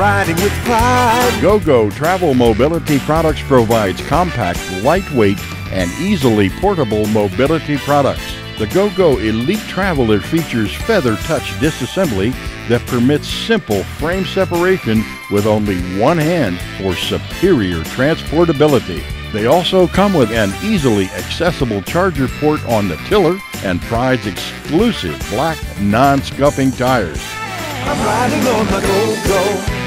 riding with pride. GoGo Travel Mobility Products provides compact, lightweight, and easily portable mobility products. The GoGo Elite Traveler features feather touch disassembly that permits simple frame separation with only one hand for superior transportability. They also come with an easily accessible charger port on the tiller and provides exclusive black non-scuffing tires. I'm riding on my GoGo.